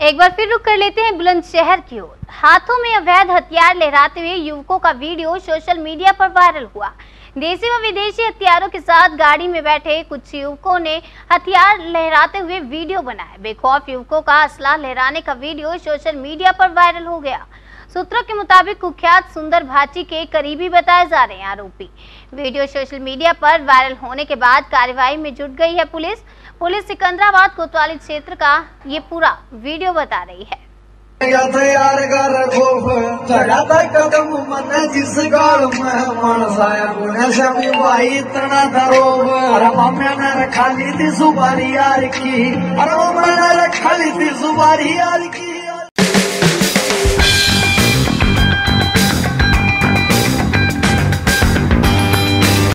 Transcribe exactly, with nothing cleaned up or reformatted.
एक बार फिर रुक कर लेते हैं बुलंदशहर की ओर। हाथों में अवैध हथियार लहराते हुए युवकों का वीडियो सोशल मीडिया पर वायरल हुआ। देसी व विदेशी हथियारों के साथ गाड़ी में बैठे कुछ युवकों ने हथियार लहराते हुए वीडियो बनाया। बेखौफ युवकों का असला लहराने का वीडियो सोशल मीडिया पर वायरल हो गया। सूत्रों के मुताबिक कुख्यात सुंदर भाची के करीबी बताए जा रहे हैं आरोपी। वीडियो सोशल मीडिया पर वायरल होने के बाद कार्रवाई में जुट गई है पुलिस। पुलिस सिकंदराबाद कोतवाली क्षेत्र का ये पूरा वीडियो बता रही है। कदम मन जिस गाल में मनसाया पुणे से भाई इतना दरोब। अरे मम्मी ने रखा ली थी सुबारी यार की, अरे मम्मी ने रखा ली थी सुबारी यार की।